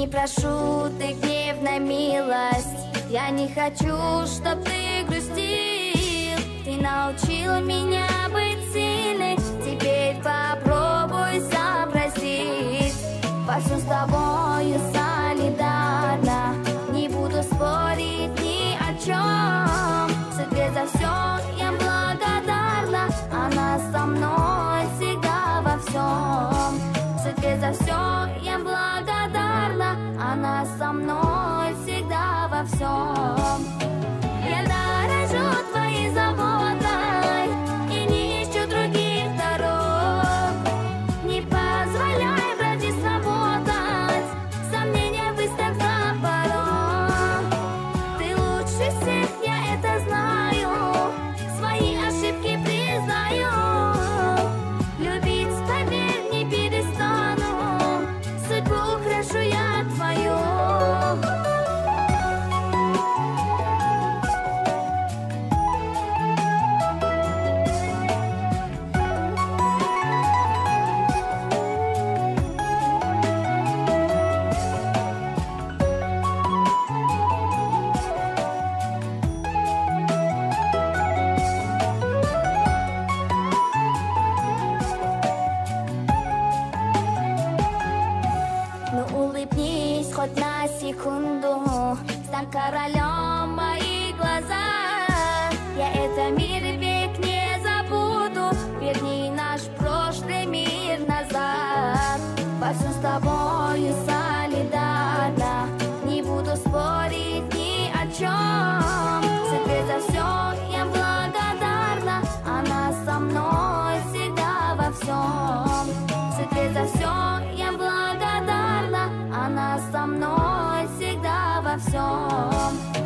Не прошу ты гневной милость, я не хочу, чтоб ты грустил. Ты научила меня быть сильной, теперь попробуй запросить. Во всем с тобою солидарна, не буду спорить ни о чем. Судьбе за все я благодарна, она со мной всегда во всем. Судьбе за все я благодарна, она со мной всегда во всем. Я дорожу твоей заботой и не ищу других дорог. Не позволяй в ради сработать, сомнения выставь за порог. Ты лучше всех, я это знаю, свои ошибки признаю. Любить, поверь, не перестану, судьбу украшу я твою. Ну улыбнись хоть на секунду, стань королем моих глаза. Я это мир век не забуду, верни наш прошлый мир назад. Во всем с тобою солидарна, не буду спорить ни о чем. Судьбе за все я благодарна, она со мной всегда во всем. Судьбе за все я благодарна, она со мной всегда во всем.